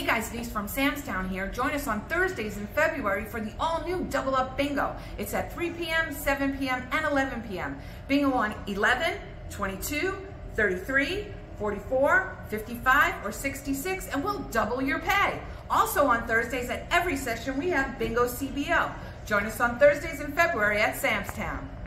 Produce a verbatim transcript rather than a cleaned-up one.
guys, Denise from Sam's Town here. Join us on Thursdays in February for the all-new Double Up Bingo. It's at three p m, seven p m, and eleven p m Bingo on eleven, twenty-two, thirty-three, forty-four, fifty-five, or sixty-six, and we'll double your pay. Also on Thursdays at every session, we have Bingo C B O. Join us on Thursdays in February at Sam's Town.